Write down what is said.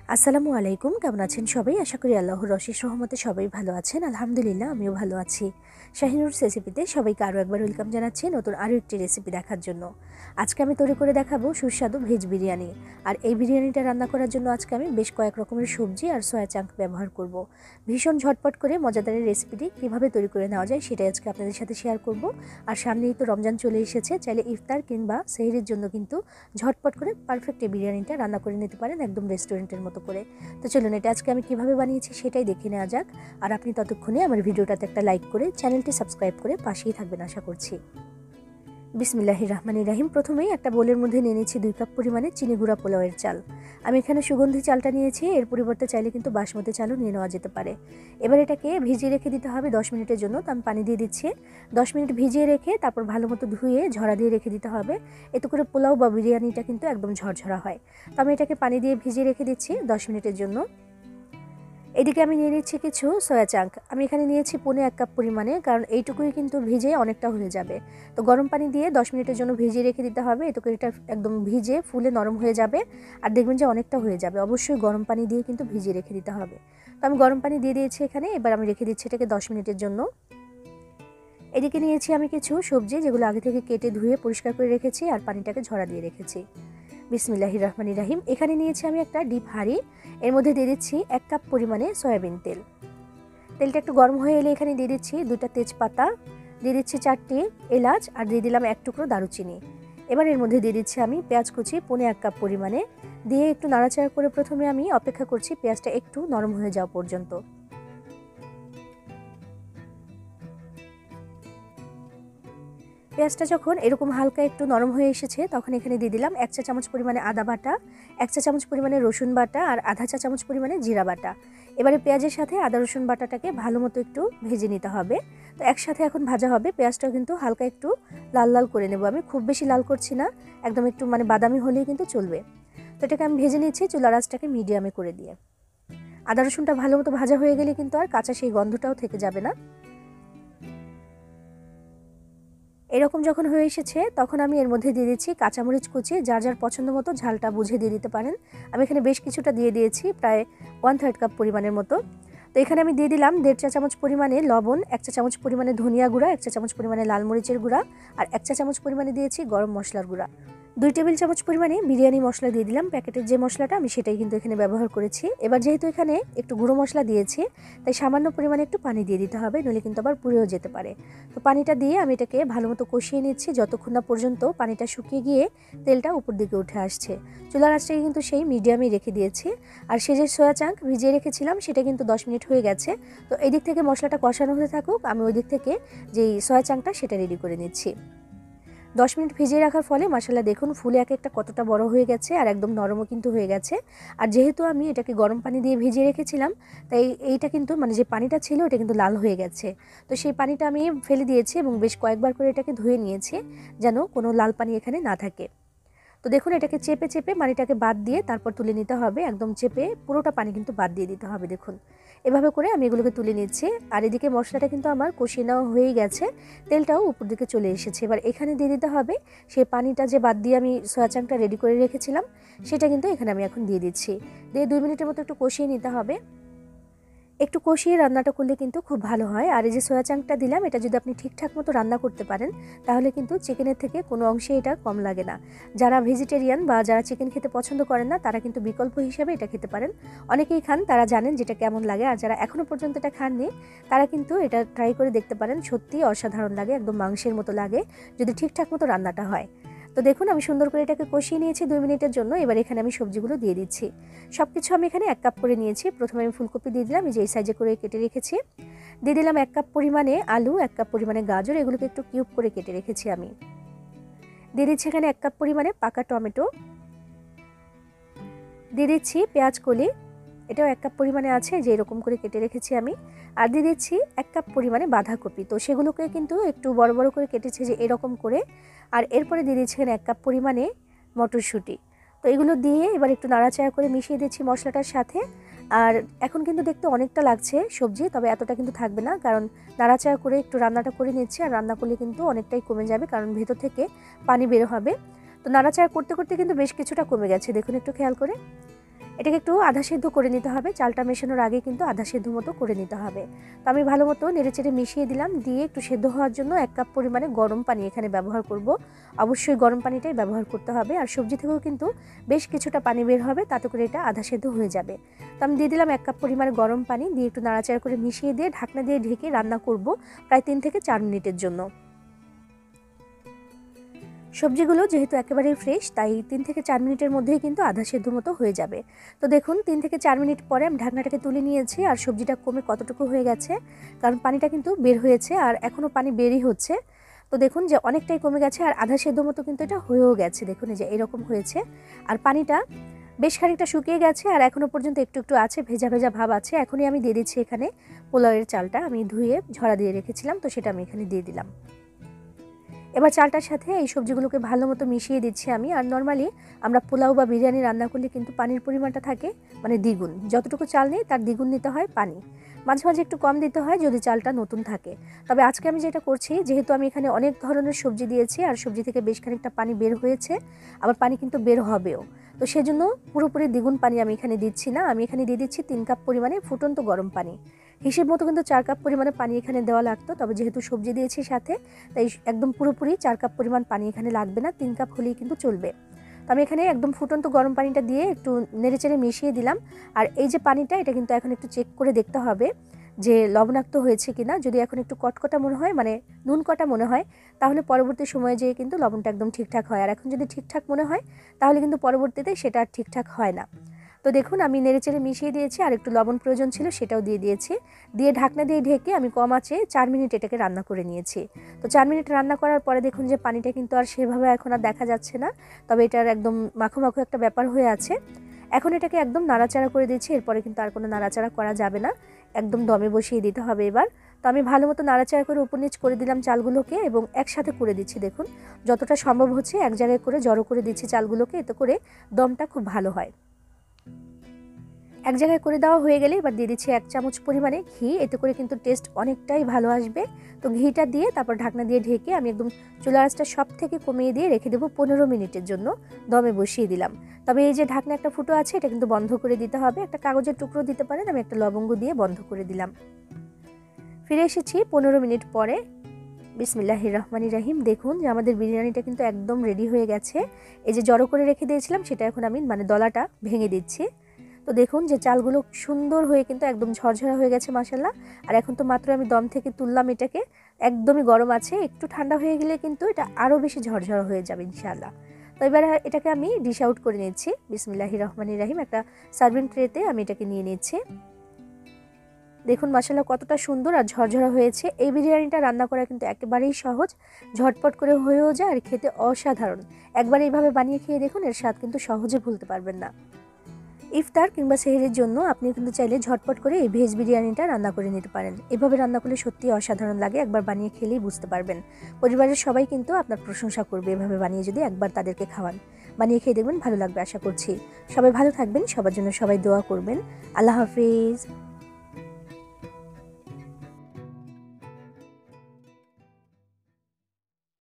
আসসালামু আলাইকুম, কেমন আছেন সবাই? আশা করি আল্লাহর অশেষ রহমতে সবাই ভালো আছেন। আলহামদুলিল্লাহ, আমিও ভালো আছি। শাহিনুরস রেসিপিতে সবাইকে আরও একবার ওয়েলকাম জানাচ্ছি নতুন আরও একটি রেসিপি দেখার জন্য। আজকে আমি তৈরি করে দেখাবো সুস্বাদু ভেজ বিরিয়ানি। আর এই বিরিয়ানিটা রান্না করার জন্য আজকে আমি বেশ কয়েক রকমের সবজি আর সয়া চাঙ্ক ব্যবহার করব। ভীষণ ঝটপট করে মজাদার রেসিপিটি কীভাবে তৈরি করে নেওয়া যায় সেটাই আজকে আপনাদের সাথে শেয়ার করব। আর সামনেই তো রমজান চলে এসেছে, চাইলে ইফতার কিংবা সেহরির জন্য কিন্তু ঝটপট করে পারফেক্ট এই বিরিয়ানিটা রান্না করে নিতে পারেন একদম রেস্টুরেন্টের মতো করে। তো চলুন এটা আজকে আমি কিভাবে বানিয়েছি সেটাই দেখে নেওয়া যাক। আর আপনি ততক্ষণে আমার ভিডিওটাতে একটা লাইক করে চ্যানেলটি সাবস্ক্রাইব করে পাশেই থাকবেন আশা করছি। বিসমিল্লাহির রহমানির রহিম। প্রথমেই একটা বোলের মধ্যে নিয়ে নিচ্ছি 2 কাপ পরিমাণে চিনি গুঁড়া পোলাওয়ের চাল। আমি এখানে সুগন্ধি চালটা নিয়েছি, এর পরিবর্তে চাইলে কিন্তু বাসমতি চালও নিয়ে নেওয়া যেতে পারে। এবার এটাকে ভিজিয়ে রেখে দিতে হবে 10 মিনিটের জন্য। তো আমি পানি দিয়ে দিচ্ছি। 10 মিনিট ভিজিয়ে রেখে তারপর ভালো মতো ধুয়ে ঝরা দিয়ে রেখে দিতে হবে। এতে করে পোলাও বা বিরিয়ানিটা কিন্তু একদম ঝরঝরা হয়। তো আমি এটাকে পানি দিয়ে ভিজিয়ে রেখে দিচ্ছি 10 মিনিটের জন্য। এদিকে আমি নিয়ে নিচ্ছি কিছু সয়া চাঙ্ক। আমি এখানে নিয়েছি 1.5 কাপ পরিমাণে, কারণ এইটুকুই কিন্তু ভিজে অনেকটা হয়ে যাবে। তো গরম পানি দিয়ে 10 মিনিটের জন্য ভিজিয়ে রেখে দিতে হবে। এতে করে এটা একদম ভিজে ফুলে নরম হয়ে যাবে আর দেখবেন যে অনেকটা হয়ে যাবে। অবশ্যই গরম পানি দিয়ে কিন্তু ভিজিয়ে রেখে দিতে হবে। তো আমি গরম পানি দিয়ে দিয়েছি এখানে। এবার আমি রেখে দিচ্ছি এটাকে 10 মিনিটের জন্য। এদিকে নিয়েছি আমি কিছু সবজি, যেগুলো আগে থেকে কেটে ধুয়ে পরিষ্কার করে রেখেছি আর পানিটাকে ঝরা দিয়ে রেখেছি। বিসমিল্লাহির রহমানির রহিম। এখানে নিয়েছি আমি একটা ডিপ হাঁড়ি, এর মধ্যে দিয়ে দিচ্ছি 1 কাপ পরিমাণে সয়াবিন তেল। তেলটা একটু গরম হয়ে এলে এখানে দিয়ে দিচ্ছি 2টা তেজপাতা, দিয়ে দিচ্ছি 4টি এলাচ আর দিয়ে দিলাম 1 টুকরো দারুচিনি। এবার এর মধ্যে দিয়ে দিচ্ছি আমি পেঁয়াজ কুচি 1.5 কাপ পরিমাণে, দিয়ে একটু নাড়াচাড়া করে প্রথমে আমি অপেক্ষা করছি পেঁয়াজটা একটু নরম হয়ে যাওয়া পর্যন্ত। পেঁয়াজটা যখন এরকম হালকা একটু নরম হয়ে এসেছে তখন এখানে দিয়ে দিলাম 1 চা চামচ পরিমাণে আদা বাটা, 1 চা চামচ পরিমাণে রসুন বাটা আর আধা চা চামচ পরিমাণে জিরা বাটা। এবারে পেঁয়াজের সাথে আদা রসুন বাটাটাকে ভালো মতো একটু ভেজে নিতে হবে। তো একসাথে এখন ভাজা হবে। পেঁয়াজটাও কিন্তু হালকা একটু লাল লাল করে নেব আমি, খুব বেশি লাল করছি না, একদম একটু বাদামি হলেই কিন্তু চলবে। তো এটাকে আমি ভেজে নিচ্ছি চুলার আঁচটাকে মিডিয়ামে করে দিয়ে। আদা রসুনটা ভালো মতো ভাজা হয়ে গেলে কিন্তু আর কাঁচা সেই গন্ধটাও থেকে যাবে না। এরকম যখন হয়ে এসেছে তখন আমি এর মধ্যে দিয়ে দিচ্ছি কাঁচামরিচ কুচি, যার যার পছন্দ মতো ঝালটা বুঝে দিয়ে দিতে পারেন। আমি এখানে বেশ কিছুটা দিয়ে দিয়েছি, প্রায় 1/3 কাপ পরিমাণের মতো। তো এখানে আমি দিয়ে দিলাম 1.5 চা চামচ পরিমাণে লবণ, 1 চা চামচ পরিমাণে ধনিয়া গুঁড়া, 1 চা চামচ পরিমাণে লাল মরিচের গুঁড়া আর 1 চা চামচ পরিমাণে দিয়েছি গরম মশলার গুঁড়া। 2 টেবিল চামচ পরিমাণে বিরিয়ানি মশলা দিয়ে দিলাম। প্যাকেটের যে মশলাটা আমি সেটাই কিন্তু এখানে ব্যবহার করেছি। এবার যেহেতু এখানে একটু গুঁড়ো মশলা দিয়েছি তাই সামান্য পরিমাণে একটু পানি দিয়ে দিতে হবে, নইলে কিন্তু আবার পুড়েও যেতে পারে। তো পানিটা দিয়ে আমি এটাকে ভালো মতো কষিয়ে নিচ্ছি যতক্ষণ না পর্যন্ত পানিটা শুকিয়ে গিয়ে তেলটা উপর দিকে উঠে আসছে। চুলার আঁচটাকে কিন্তু সেই মিডিয়ামে রেখে দিয়েছি। আর সে যে সয়া চাঙ্ক ভিজিয়ে রেখেছিলাম সেটা কিন্তু 10 মিনিট হয়ে গেছে। তো এই দিক থেকে মশলাটা কষানো হতে থাকুক, আমি ওই দিক থেকে যেই সয়া চাঙ্কটা সেটা রেডি করে নিচ্ছি। 10 মিনিট ভিজিয়ে রাখার ফলে মশলা দেখুন ফুলে এক একটা কতটা বড় হয়ে গেছে আর একদম নরমও কিন্তু হয়ে গেছে। আর যেহেতু আমি এটাকে গরম পানি দিয়ে ভিজিয়ে রেখেছিলাম তাই এইটা কিন্তু যে পানিটা ছিল এটা কিন্তু লাল হয়ে গেছে। তো সেই পানিটা আমি ফেলে দিয়েছি এবং বেশ কয়েকবার করে এটাকে ধুয়ে নিয়েছি যেন কোনো লাল পানি এখানে না থাকে। তো দেখুন এটাকে চেপে চেপে পানিটাকে বাদ দিয়ে তারপর তুলে নিতে হবে, একদম চেপে পুরোটা পানি কিন্তু বাদ দিয়ে দিতে হবে। দেখুন এভাবে করে আমি এগুলোকে তুলে নিচ্ছি। আর এদিকে মশলাটা কিন্তু আমার কষিয়ে নেওয়া হয়েই গেছে, তেলটাও উপর দিকে চলে এসেছে। এবার এখানে দিয়ে দিতে হবে সেই পানিটা যে বাদ দিয়ে আমি সয়া চাংটা রেডি করে রেখেছিলাম সেটা কিন্তু এখানে আমি এখন দিয়ে দিচ্ছি। দিয়ে 2 মিনিটের মতো একটু কষিয়ে নিতে হবে। একটু কষিয়ে রান্নাটা করলে কিন্তু খুব ভালো হয়। আর এই যে সয়া চাংটা দিলাম এটা যদি আপনি ঠিকঠাক মতো রান্না করতে পারেন তাহলে কিন্তু চিকেনের থেকে কোনো অংশে এটা কম লাগে না। যারা ভেজিটেরিয়ান বা যারা চিকেন খেতে পছন্দ করেন না তারা কিন্তু বিকল্প হিসেবে এটা খেতে পারেন। অনেকেই খান, তারা জানেন যেটা কেমন লাগে। আর যারা এখনও পর্যন্ত এটা খাননি তারা কিন্তু এটা ট্রাই করে দেখতে পারেন, সত্যিই অসাধারণ লাগে, একদম মাংসের মতো লাগে যদি ঠিকঠাক মতো রান্নাটা হয়। তো দেখুন আমি সুন্দর করে এটাকে কষিয়ে নিয়েছি 2 মিনিটের জন্য। এবার এখানে আমি সবজিগুলো দিয়ে দিচ্ছি। সব কিছু আমি এখানে 1 কাপ করে নিয়েছি। প্রথমে আমি ফুলকপি দিয়ে দিলাম, এই যে এই সাইজে করে কেটে রেখেছি। দিয়ে দিলাম 1 কাপ পরিমাণে আলু, 1 কাপ পরিমাণে গাজর, এগুলোকে একটু কিউব করে কেটে রেখেছি আমি। দিয়ে দিচ্ছি এখানে 1 কাপ পরিমাণে পাকা টমেটো, দিয়ে দিচ্ছি পেঁয়াজ কলি, এটাও 1 কাপ পরিমাণে আছে, যে এরকম করে কেটে রেখেছি আমি। আর দিয়ে দিচ্ছি 1 কাপ পরিমাণে বাঁধাকপি, তো সেগুলোকে কিন্তু একটু বড় বড় করে কেটেছি যে এরকম করে। আর এরপরে দিয়ে দিচ্ছি এখানে 1 কাপ পরিমাণে মটরশুঁটি। তো এগুলো দিয়ে এবার একটু নাড়াচাড়া করে মিশিয়ে দিচ্ছি মশলাটার সাথে। আর এখন কিন্তু দেখতে অনেকটা লাগছে সবজি, তবে এতটা কিন্তু থাকবে না, কারণ নাড়াচাড়া করে একটু রান্নাটা করে নিচ্ছি। আর রান্না করলে কিন্তু অনেকটাই কমে যাবে, কারণ ভেতর থেকে পানি বের হবে। তো নাড়াচাড়া করতে করতে কিন্তু বেশ কিছুটা কমে গেছে, দেখুন একটু খেয়াল করে। এটাকে একটু আধা সেদ্ধ করে নিতে হবে, চালটা মেশানোর আগে কিন্তু আধা সেদ্ধ মতো করে নিতে হবে। তো আমি ভালো মতো নেড়েচেড়ে মিশিয়ে দিলাম, দিয়ে একটু সেদ্ধ হওয়ার জন্য 1 কাপ পরিমাণে গরম পানি এখানে ব্যবহার করব। অবশ্যই গরম পানিটাই ব্যবহার করতে হবে, আর সবজি থেকেও কিন্তু বেশ কিছুটা পানি বের হবে, তাতে করে এটা আধা সেদ্ধ হয়ে যাবে। তো আমি দিয়ে দিলাম 1 কাপ পরিমাণে গরম পানি, দিয়ে একটু নাড়াচাড়া করে মিশিয়ে দিয়ে ঢাকনা দিয়ে ঢেকে রান্না করব প্রায় 3 থেকে 4 মিনিটের জন্য। সবজিগুলো যেহেতু একেবারেই ফ্রেশ, তাই 3 থেকে 4 মিনিটের মধ্যেই কিন্তু আধা সেদ্ধ মতো হয়ে যাবে। তো দেখুন 3 থেকে 4 মিনিট পরে আমি ঢাকনাটাকে তুলে নিয়েছি, আর সবজিটা কমে কতটুকু হয়ে গেছে, কারণ পানিটা কিন্তু বের হয়েছে আর এখনও পানি বেরই হচ্ছে। তো দেখুন যে অনেকটাই কমে গেছে, আর আধা সেদ্ধ মতো কিন্তু এটা হয়েও গেছে। দেখুন এই যে এরকম হয়েছে, আর পানিটা বেশ খানিকটা শুকিয়ে গেছে, আর এখনও পর্যন্ত একটু একটু আছে, ভেজা ভেজা ভাব আছে। এখনই আমি দিয়ে দিচ্ছি এখানে পোলাওয়ের চালটা, আমি ধুয়ে ঝরা দিয়ে রেখেছিলাম, তো সেটা আমি এখানে দিয়ে দিলাম। এবার চালটার সাথে এই সবজিগুলোকে ভালো মতো মিশিয়ে দিচ্ছি আমি। আর নর্মালি আমরা পোলাও বা বিরিয়ানি রান্না করলে কিন্তু পানির পরিমাণটা থাকে মানে দ্বিগুণ, যতটুকু চাল নেই তার দ্বিগুণ নিতে হয় পানি, মাঝে মাঝে একটু কম দিতে হয় যদি চালটা নতুন থাকে। তবে আজকে আমি যেটা করছি, যেহেতু আমি এখানে অনেক ধরনের সবজি দিয়েছি আর সবজি থেকে বেশ খানিকটা পানি বের হয়েছে, আবার পানি কিন্তু বের হবেও, তো সেজন্য পুরোপুরি দ্বিগুণ পানি আমি এখানে দিচ্ছি না। আমি এখানে দিয়ে দিচ্ছি 3 কাপ পরিমাণে ফুটন্ত গরম পানি। হিসেব মতো কিন্তু 4 কাপ পরিমাণে পানি এখানে দেওয়া লাগতো, তবে যেহেতু সবজি দিয়েছি সাথে, তাই একদম পুরোপুরি 4 কাপ পরিমাণ পানি এখানে লাগবে না, 3 কাপ হলেই কিন্তু চলবে। তো আমি এখানে একদম ফুটন্ত গরম পানিটা দিয়ে একটু নেড়েচেড়ে মিশিয়ে দিলাম। আর এই যে পানিটা, এটা কিন্তু এখন একটু চেক করে দেখতে হবে যে লবণাক্ত হয়েছে কিনা। যদি এখন একটু কটকটা মনে হয়, মানে নুন কটা মনে হয়, তাহলে পরবর্তী সময়ে যেয়ে কিন্তু লবণটা একদম ঠিকঠাক হয়। আর এখন যদি ঠিকঠাক মনে হয়, তাহলে কিন্তু পরবর্তীতে সেটা আর ঠিকঠাক হয় না। তো দেখুন আমি নেড়েচেড়ে মিশিয়ে দিয়েছি, আর একটু লবণ প্রয়োজন ছিল সেটাও দিয়ে দিয়েছি। দিয়ে ঢাকনা দিয়ে ঢেকে আমি কম আঁচে 4 মিনিট এটাকে রান্না করে নিয়েছি। তো 4 মিনিট রান্না করার পরে দেখুন যে পানিটা কিন্তু আর সেভাবে এখন আর দেখা যাচ্ছে না, তবে এটার একদম মাখো মাখো একটা ব্যাপার হয়ে আছে। এখন এটাকে একদম নাড়াচাড়া করে দিচ্ছি, এরপরে কিন্তু আর কোনো নাড়াচাড়া করা যাবে না, একদম দমে বসিয়ে দিতে হবে এবার। তো আমি ভালো মতো নাড়াচাড়া করে উপর নিচ করে দিলাম চালগুলোকে, এবং একসাথে করে দিচ্ছি। দেখুন যতটা সম্ভব হচ্ছে এক জায়গায় করে জড়ো করে দিচ্ছি চালগুলোকে, এতে করে দমটা খুব ভালো হয়। এক জায়গায় করে দেওয়া হয়ে গেলে এবার দিয়ে দিচ্ছি 1 চামচ পরিমাণে ঘি, এতে করে কিন্তু টেস্ট অনেকটাই ভালো আসবে। তো ঘিটা দিয়ে তারপর ঢাকনা দিয়ে ঢেকে আমি একদম চুলা আঁচটা সব থেকে কমিয়ে দিয়ে রেখে দেবো 15 মিনিটের জন্য, দমে বসিয়ে দিলাম। তবে এই যে ঢাকনা একটা ফুটো আছে, এটা কিন্তু বন্ধ করে দিতে হবে, একটা কাগজের টুকরো দিতে পারেন, আমি একটা লবঙ্গ দিয়ে বন্ধ করে দিলাম। ফিরে এসেছি 15 মিনিট পরে। বিসমিল্লাহির রহমানির রহিম। দেখুন যে আমাদের বিরিয়ানিটা কিন্তু একদম রেডি হয়ে গেছে। এই যে জড়ো করে রেখে দিয়েছিলাম, সেটা এখন আমি মানে দলাটা ভেঙে দিচ্ছি। তো দেখুন যে চালগুলো সুন্দর হয়ে কিন্তু একদম ঝরঝরা হয়ে গেছে মাশাআল্লাহ। আর এখন তো মাত্র আমি দম থেকে তুললাম এটাকে, একদমই গরম আছে, একটু ঠান্ডা হয়ে গেলে কিন্তু এটা আরও বেশি ঝরঝরা হয়ে যাবে ইনশাআল্লাহ। তো এবার এটাকে আমি ডিশ আউট করে নিচ্ছি। বিসমিল্লাহির রহমানির রহিম। একটা সার্ভিং ট্রেতে আমি এটাকে নিয়ে নিচ্ছি। দেখুন মাশাআল্লাহ কতটা সুন্দর আর ঝরঝরা হয়েছে। এই বিরিয়ানিটা রান্না করা কিন্তু একেবারেই সহজ, ঝটপট করে হয়েও যায় আর খেতে অসাধারণ। একবার এইভাবে বানিয়ে খেয়ে দেখুন, এর স্বাদ কিন্তু সহজে ভুলতে পারবেন না। ইফতার কিংবা সেহরির জন্য আপনি কিন্তু চাইলে ঝটপট করে এই ভেজ বিরিয়ানিটা রান্না করে নিতে পারেন। এভাবে রান্না করলে সত্যিই অসাধারণ লাগে, একবার বানিয়ে খেলেই বুঝতে পারবেন। পরিবারের সবাই কিন্তু আপনার প্রশংসা করবে এভাবে বানিয়ে যদি একবার তাদেরকে খাওয়ান। বানিয়ে খেয়ে দেখবেন, ভালো লাগবে আশা করছি। সবাই ভালো থাকবেন, সবার জন্য সবাই দোয়া করবেন। আল্লাহ হাফিজ।